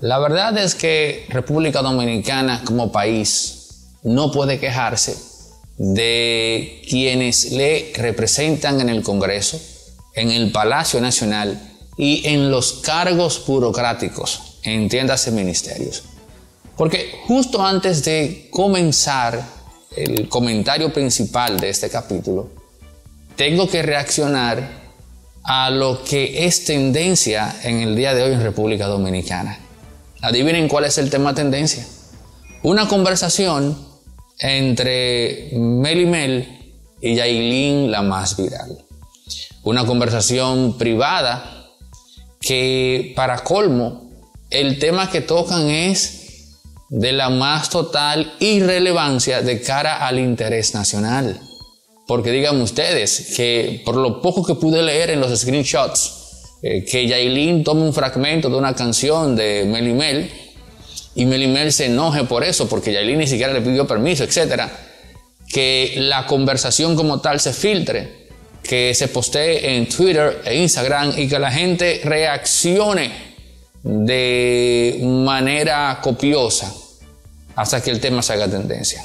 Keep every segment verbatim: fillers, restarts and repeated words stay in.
La verdad es que República Dominicana como país no puede quejarse de quienes le representan en el Congreso, en el Palacio Nacional y en los cargos burocráticos, entiéndase ministerios. Porque justo antes de comenzar el comentario principal de este capítulo, tengo que reaccionar a lo que es tendencia en el día de hoy en República Dominicana. Adivinen cuál es el tema tendencia. Una conversación entre Mely Mel y Yailin, la más viral. Una conversación privada que, para colmo, el tema que tocan es de la más total irrelevancia de cara al interés nacional. Porque digan ustedes que por lo poco que pude leer en los screenshots, eh, que Yailin tome un fragmento de una canción de Mely Mel y Mely Mel se enoje por eso, porque Yailin ni siquiera le pidió permiso, etcétera. Que la conversación como tal se filtre, que se postee en Twitter e Instagram y que la gente reaccione de manera copiosa hasta que el tema se haga tendencia.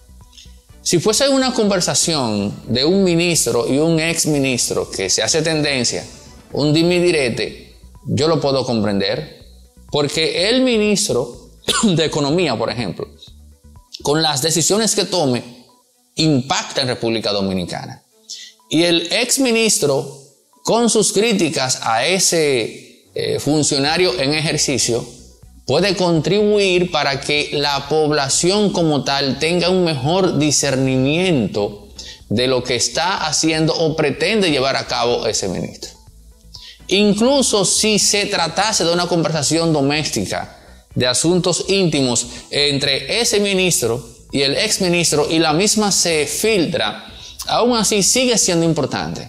Si fuese una conversación de un ministro y un ex ministro que se hace tendencia, un dime y direte, yo lo puedo comprender, porque el ministro de Economía, por ejemplo, con las decisiones que tome, impacta en República Dominicana. Y el ex ministro, con sus críticas a ese eh, funcionario en ejercicio, puede contribuir para que la población como tal tenga un mejor discernimiento de lo que está haciendo o pretende llevar a cabo ese ministro. Incluso si se tratase de una conversación doméstica, de asuntos íntimos entre ese ministro y el ex ministro, y la misma se filtra, aún así sigue siendo importante,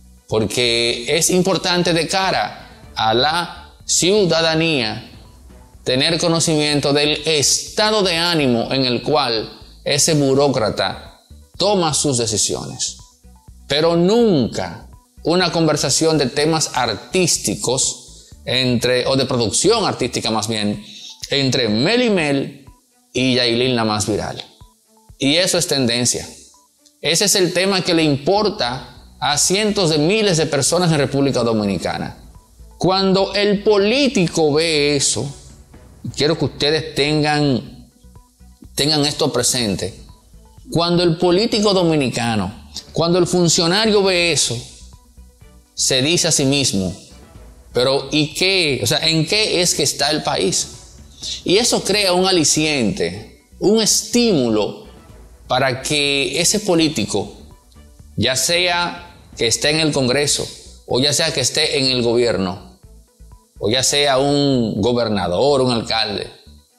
porque es importante de cara a la ciudadanía tener conocimiento del estado de ánimo en el cual ese burócrata toma sus decisiones. Pero nunca una conversación de temas artísticos, entre, o de producción artística más bien, entre Mely Mel y Yailin, la más viral. Y eso es tendencia. Ese es el tema que le importa a cientos de miles de personas en República Dominicana. Cuando el político ve eso, quiero que ustedes tengan, tengan esto presente. Cuando el político dominicano, cuando el funcionario ve eso, se dice a sí mismo, pero ¿y qué? O sea, ¿en qué es que está el país? Y eso crea un aliciente, un estímulo para que ese político, ya sea que esté en el Congreso, o ya sea que esté en el gobierno, o ya sea un gobernador, un alcalde,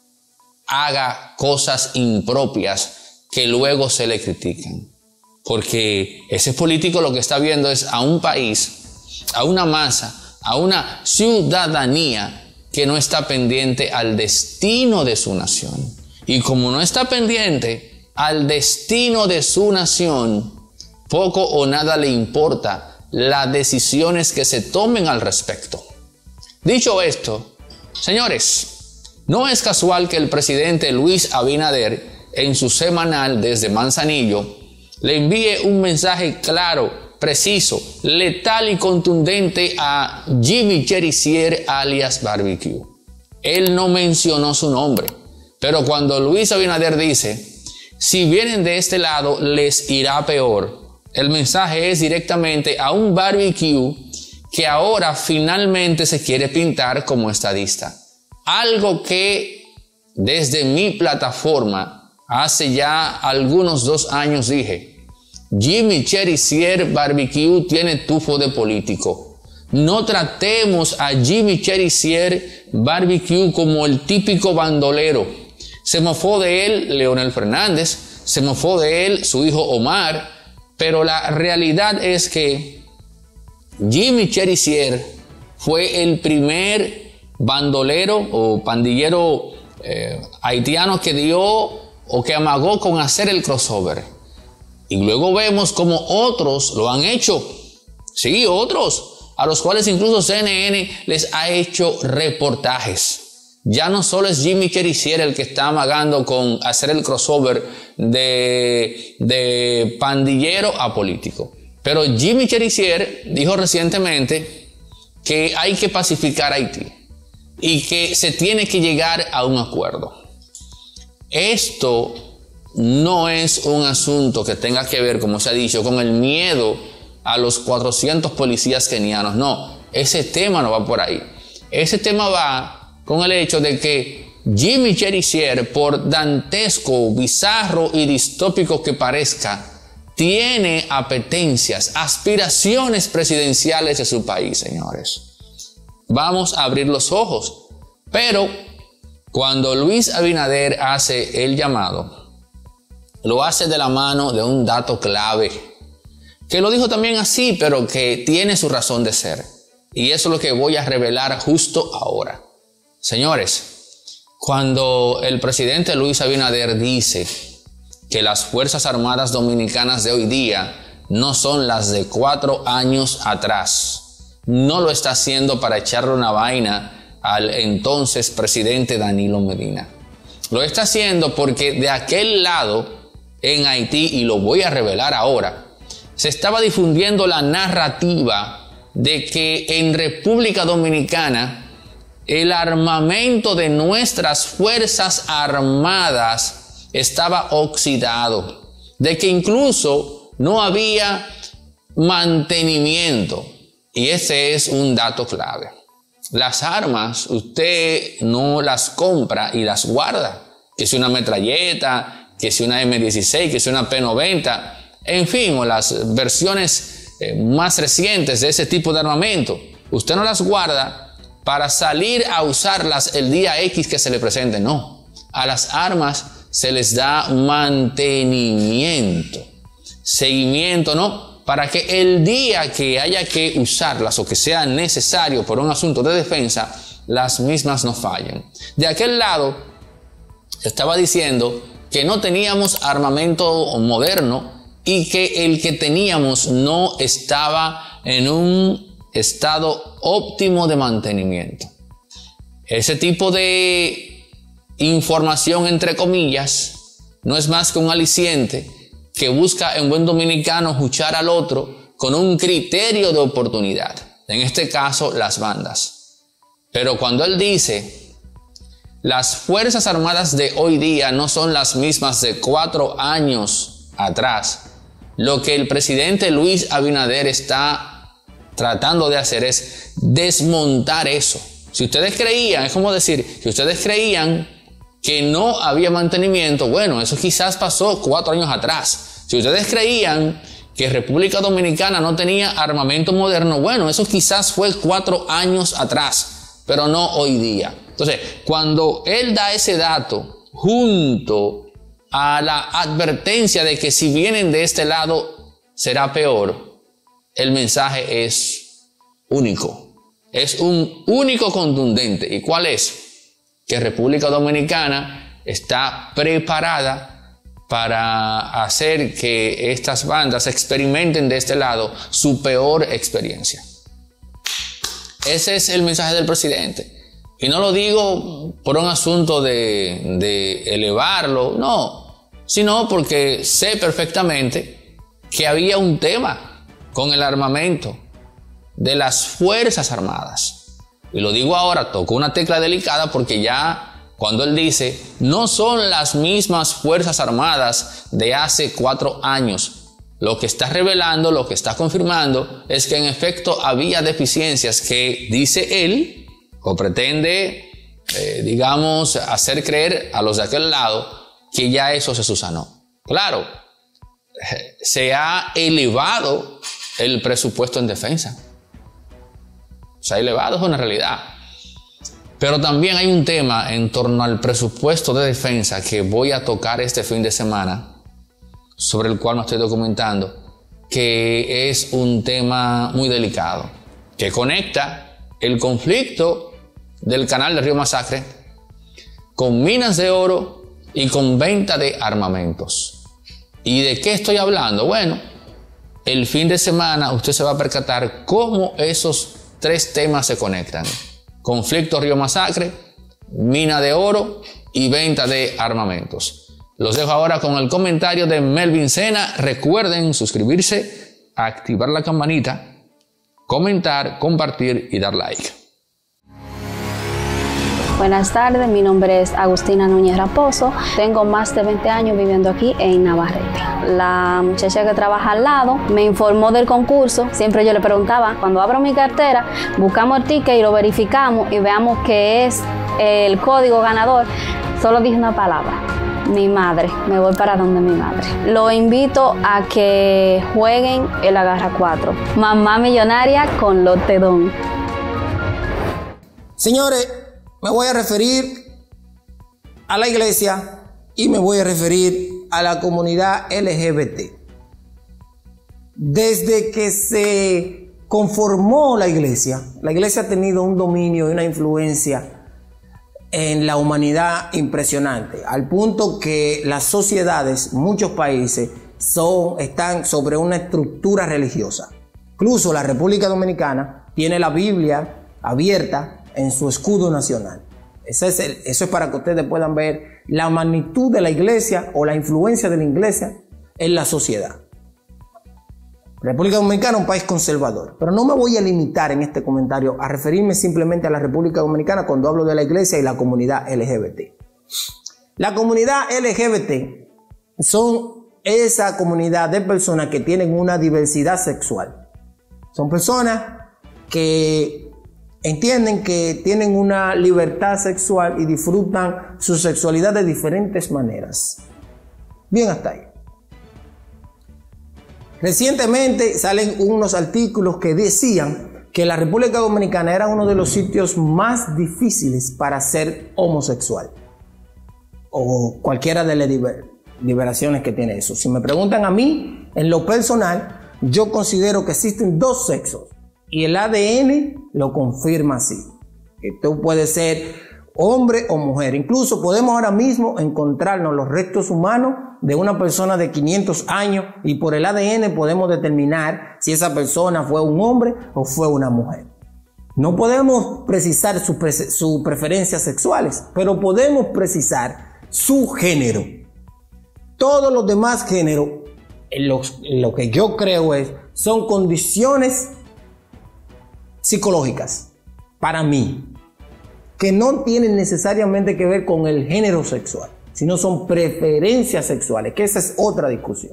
haga cosas impropias que luego se le critican. Porque ese político lo que está viendo es a un país, a una masa, a una ciudadanía que no está pendiente al destino de su nación. Y como no está pendiente al destino de su nación, poco o nada le importa las decisiones que se tomen al respecto. Dicho esto, señores, no es casual que el presidente Luis Abinader, en su semanal desde Manzanillo, le envíe un mensaje claro, preciso, letal y contundente a Jimmy Cherisier alias Barbecue. Él no mencionó su nombre, pero cuando Luis Abinader dice, si vienen de este lado les irá peor, el mensaje es directamente a un Barbecue que ahora finalmente se quiere pintar como estadista. Algo que desde mi plataforma hace ya algunos dos años dije, Jimmy Cherisier Barbecue tiene tufo de político. No tratemos a Jimmy Cherisier Barbecue como el típico bandolero. Se mofó de él Leonel Fernández, se mofó de él su hijo Omar, pero la realidad es que Jimmy Cherisier fue el primer bandolero o pandillero eh, haitiano que dio o que amagó con hacer el crossover. Y luego vemos como otros lo han hecho. Sí, otros, a los cuales incluso C N N les ha hecho reportajes Ya no solo es Jimmy Cherizier el que está amagando con hacer el crossover de, de pandillero a político. Pero Jimmy Cherizier dijo recientemente que hay que pacificar Haití y que se tiene que llegar a un acuerdo. Esto no es un asunto que tenga que ver, como se ha dicho, con el miedo a los cuatrocientos policías kenianos. No, ese tema no va por ahí. Ese tema va con el hecho de que Jimmy Cherizier, por dantesco, bizarro y distópico que parezca, tiene apetencias, aspiraciones presidenciales de su país, señores. Vamos a abrir los ojos. Pero cuando Luis Abinader hace el llamado, lo hace de la mano de un dato clave, que lo dijo también así, pero que tiene su razón de ser. Y eso es lo que voy a revelar justo ahora. Señores, cuando el presidente Luis Abinader dice que las Fuerzas Armadas Dominicanas de hoy día no son las de cuatro años atrás, no lo está haciendo para echarle una vaina al entonces presidente Danilo Medina. Lo está haciendo porque de aquel lado, en Haití, y lo voy a revelar ahora, se estaba difundiendo la narrativa de que en República Dominicana el armamento de nuestras Fuerzas Armadas estaba oxidado, de que incluso no había mantenimiento. Y ese es un dato clave. Las armas usted no las compra y las guarda, que si una metralleta, que si una eme dieciséis, que si una pe noventa, en fin, o las versiones eh, más recientes de ese tipo de armamento. Usted no las guarda para salir a usarlas el día X que se le presente. No, a las armas se les da mantenimiento, seguimiento, ¿no? Para que el día que haya que usarlas o que sea necesario por un asunto de defensa, las mismas no fallen. De aquel lado, estaba diciendo que no teníamos armamento moderno y que el que teníamos no estaba en un estado óptimo de mantenimiento. Ese tipo de información, entre comillas, no es más que un aliciente que busca en buen dominicano juchar al otro con un criterio de oportunidad. En este caso, las bandas. Pero cuando él dice, las Fuerzas Armadas de hoy día no son las mismas de cuatro años atrás, lo que el presidente Luis Abinader está tratando de hacer es desmontar eso. Si ustedes creían, es como decir, si ustedes creían que no había mantenimiento, bueno, eso quizás pasó cuatro años atrás. Si ustedes creían que República Dominicana no tenía armamento moderno, bueno, eso quizás fue cuatro años atrás, pero no hoy día. Entonces, cuando él da ese dato junto a la advertencia de que si vienen de este lado será peor, el mensaje es único, es un único contundente. ¿Y cuál es? Que República Dominicana está preparada para hacer que estas bandas experimenten de este lado su peor experiencia. Ese es el mensaje del presidente. Y no lo digo por un asunto de, de elevarlo, no, sino porque sé perfectamente que había un tema con el armamento de las Fuerzas Armadas. Y lo digo ahora, toco una tecla delicada porque ya cuando él dice, no son las mismas Fuerzas Armadas de hace cuatro años, lo que está revelando, lo que está confirmando, es que en efecto había deficiencias que dice él, o pretende, eh, digamos, hacer creer a los de aquel lado que ya eso se subsanó. Claro, se ha elevado el presupuesto en defensa. Se ha elevado, es una realidad. Pero también hay un tema en torno al presupuesto de defensa que voy a tocar este fin de semana, sobre el cual me estoy documentando, que es un tema muy delicado, que conecta el conflicto del canal de Río Masacre con minas de oro y con venta de armamentos. ¿Y de qué estoy hablando? Bueno, el fin de semana usted se va a percatar cómo esos tres temas se conectan. Conflicto Río Masacre, mina de oro y venta de armamentos. Los dejo ahora con el comentario de Melvin Sena. Recuerden suscribirse, activar la campanita, comentar, compartir y dar like. Buenas tardes, mi nombre es Agustina Núñez Raposo, tengo más de veinte años viviendo aquí en Navarrete. La muchacha que trabaja al lado me informó del concurso, siempre yo le preguntaba, cuando abro mi cartera, buscamos el ticket y lo verificamos y veamos que es el código ganador. Solo dije una palabra, mi madre, me voy para donde mi madre. Lo invito a que jueguen el Agarra cuatro, Mamá Millonaria con Lotedón. Señores, me voy a referir a la iglesia y me voy a referir a la comunidad L G B T. Desde que se conformó la iglesia, la iglesia ha tenido un dominio y una influencia en la humanidad impresionante, al punto que las sociedades, muchos países, son, están sobre una estructura religiosa. Incluso la República Dominicana tiene la Biblia abierta en su escudo nacional. Eso es, el, eso es para que ustedes puedan ver la magnitud de la iglesia o la influencia de la iglesia en la sociedad. República Dominicana es un país conservador, pero no me voy a limitar en este comentario a referirme simplemente a la República Dominicana cuando hablo de la iglesia y la comunidad L G B T. La comunidad L G B T son esa comunidad de personas que tienen una diversidad sexual. Son personas que entienden que tienen una libertad sexual y disfrutan su sexualidad de diferentes maneras. Bien, hasta ahí. Recientemente salen unos artículos que decían que la República Dominicana era uno de los sitios más difíciles para ser homosexual o cualquiera de las liberaciones que tiene eso. Si me preguntan a mí, en lo personal, yo considero que existen dos sexos. Y el A D N lo confirma así, que tú puedes ser hombre o mujer. Incluso podemos ahora mismo encontrarnos los restos humanos de una persona de quinientos años y por el A D N podemos determinar si esa persona fue un hombre o fue una mujer. No podemos precisar sus pre su preferencias sexuales, pero podemos precisar su género. Todos los demás géneros, lo, lo que yo creo es, son condiciones psicológicas, para mí, que no tienen necesariamente que ver con el género sexual, sino son preferencias sexuales, que esa es otra discusión.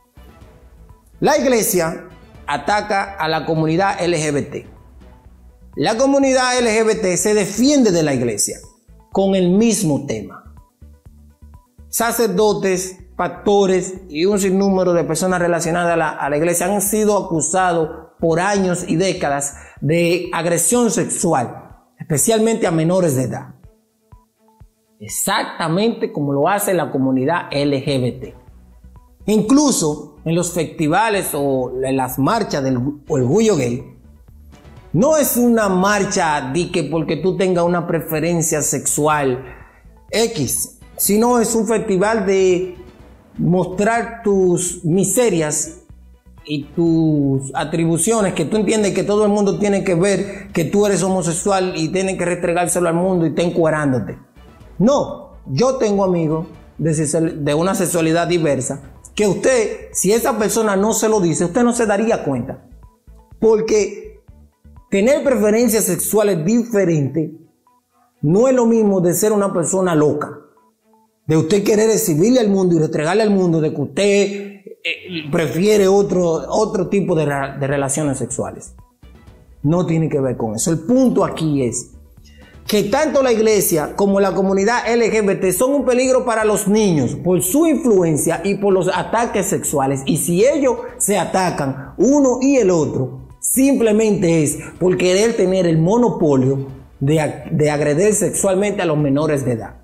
La iglesia ataca a la comunidad L G B T. La comunidad L G B T se defiende de la iglesia con el mismo tema. Sacerdotes, pastores y un sinnúmero de personas relacionadas a la, a la iglesia han sido acusados por años y décadas de agresión sexual, especialmente a menores de edad. Exactamente como lo hace la comunidad L G B T. Incluso en los festivales o en las marchas del orgullo gay, no es una marcha de que porque tú tengas una preferencia sexual X, sino es un festival de mostrar tus miserias y tus atribuciones, que tú entiendes que todo el mundo tiene que ver que tú eres homosexual y tiene que restregárselo al mundo y está encuerándote. No, yo tengo amigos de, de una sexualidad diversa que usted, si esa persona no se lo dice, usted no se daría cuenta. Porque tener preferencias sexuales diferentes no es lo mismo de ser una persona loca, de usted querer exhibirle al mundo y restregarle al mundo de que usted Eh, prefiere otro, otro tipo de, de relaciones sexuales. No tiene que ver con eso. El punto aquí es que tanto la iglesia como la comunidad L G B T son un peligro para los niños por su influencia y por los ataques sexuales. Y si ellos se atacan uno y el otro, simplemente es por querer tener el monopolio de, de agredir sexualmente a los menores de edad.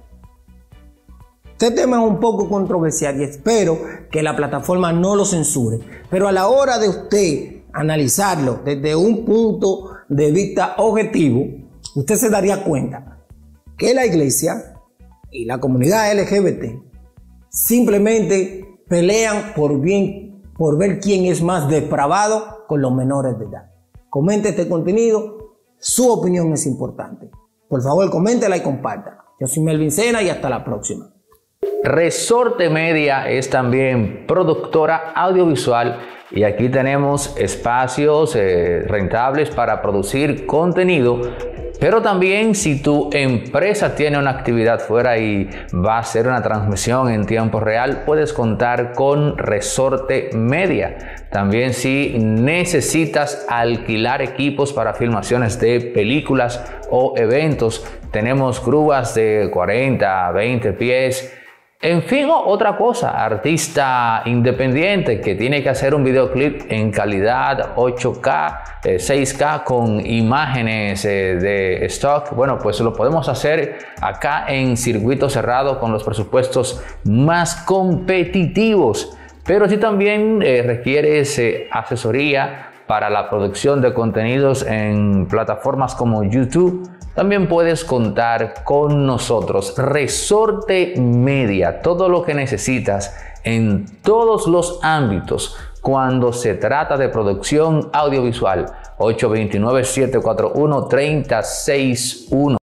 Este tema es un poco controversial y espero que la plataforma no lo censure. Pero a la hora de usted analizarlo desde un punto de vista objetivo, usted se daría cuenta que la iglesia y la comunidad L G B T simplemente pelean por, bien, por ver quién es más depravado con los menores de edad. Comente este contenido, su opinión es importante. Por favor, coméntela y compártela. Yo soy Melvin Sena y hasta la próxima. Resorte Media es también productora audiovisual y aquí tenemos espacios eh, rentables para producir contenido, pero también si tu empresa tiene una actividad fuera y va a hacer una transmisión en tiempo real, puedes contar con Resorte Media. También si necesitas alquilar equipos para filmaciones de películas o eventos, tenemos grúas de cuarenta, veinte pies. En fin, otra cosa, artista independiente que tiene que hacer un videoclip en calidad ocho K, eh, seis K con imágenes eh, de stock, bueno, pues lo podemos hacer acá en circuito cerrado con los presupuestos más competitivos. Pero si también eh, requieres eh, asesoría para la producción de contenidos en plataformas como YouTube, también puedes contar con nosotros. Resorte Media, todo lo que necesitas en todos los ámbitos cuando se trata de producción audiovisual. ocho dos nueve, siete cuatro uno, tres cero seis uno.